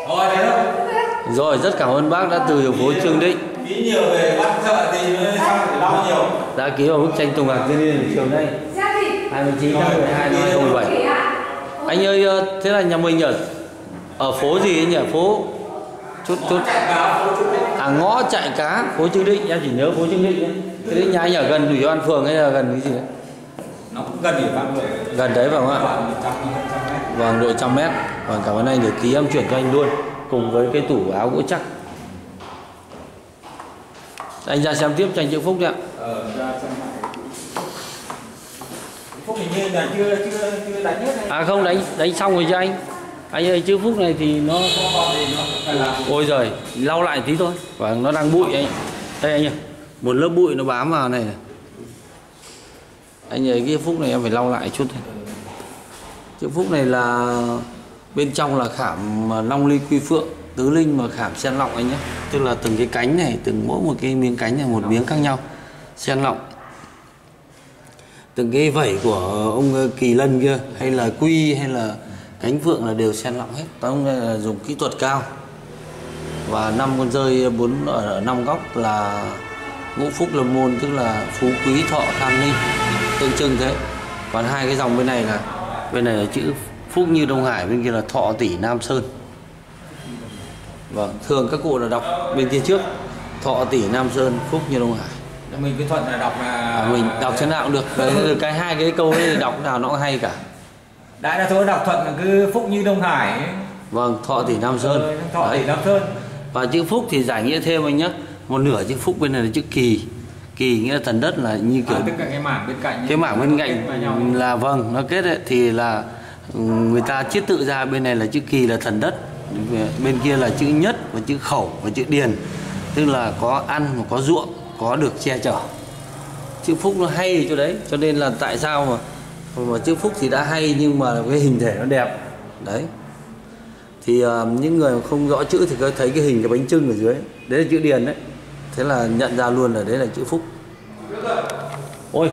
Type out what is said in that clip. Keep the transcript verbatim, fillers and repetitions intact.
Rồi, rất cảm ơn bác đã từ phố Trương Định. Ký nhiều về bắt thợ thì xong phải lo nhiều. Đã ký vào bức tranh Tùng Bạc Thiên Liên chiều nay hai mươi chín tháng mười hai năm hai nghìn không trăm mười bảy. Anh ơi, thế là nhà mình ở ở phố gì ấy nhỉ? Phố chút chút à, ngõ Chạy Cá, phố Trương Định. Em chỉ nhớ phố Trương Định ấy. Thế đấy, nhà anh ở gần ủy ban phường hay là gần cái gì đấy? Nó cũng gần ủy ban phường. Gần đấy phải không ạ? Vâng, độ trăm mét. Vâng, cảm ơn anh, để ký em chuyển cho anh luôn cùng với cái tủ áo gỗ chắc. Anh ra xem tiếp cho anh chữ Phúc đi ạ. Ờ, ra xem lại. Phúc hình như là chưa chưa chưa đánh hết hay? À không, đánh đánh xong rồi cho anh. Anh ơi, chữ Phúc này thì nó ôi giời, lau lại tí thôi. Và nó đang bụi anh. Đây anh ơi, một lớp bụi nó bám vào này này. Anh ơi, cái Phúc này em phải lau lại chút thôi. Chữ Phúc này là bên trong là khảm long ly quy phượng, tứ linh mà khảm xen lọng anh nhé. Tức là từng cái cánh này, từng mỗi một cái miếng cánh này một miếng khác nhau, xen lọng. Từng cái vảy của ông Kỳ Lân kia hay là quy hay là cánh phượng là đều xen lọng hết. Tóm là dùng kỹ thuật cao. Và năm con rơi bốn ở năm góc là ngũ phúc lâm môn, tức là phú quý thọ tham ninh, tượng trưng thế. Còn hai cái dòng bên này là bên này là chữ phúc như Đông Hải, bên kia là thọ tỷ Nam Sơn. Vâng, thường các cụ là đọc bên kia trước thọ tỷ Nam Sơn, phúc như Đông Hải. Mình cứ thuận là đọc là à, mình đọc thế nào cũng được. Cái, cái hai cái câu ấy đọc nào nó cũng hay cả. Đại đa số đọc thuận là cứ phúc như Đông Hải ấy. Vâng, thọ tỷ Nam Sơn. Ừ, thọ tỷ Nam Sơn. Và chữ phúc thì giải nghĩa thêm anh nhé. Một nửa chữ phúc bên này là chữ kỳ. Kỳ nghĩa là thần đất, là như kiểu à, tức là cái mảng bên cạnh. Cái mảng bên cạnh là vâng, nó kết ấy, thì là người ta chiết tự ra, bên này là chữ kỳ là thần đất, bên kia là chữ nhất và chữ khẩu và chữ điền, tức là có ăn và có ruộng, có được che chở. Chữ phúc nó hay ở chỗ đấy, cho nên là tại sao mà mà chữ phúc thì đã hay nhưng mà cái hình thể nó đẹp đấy. Thì uh, những người không rõ chữ thì có thấy cái hình cái bánh chưng ở dưới đấy là chữ điền đấy, thế là nhận ra luôn là đấy là chữ phúc.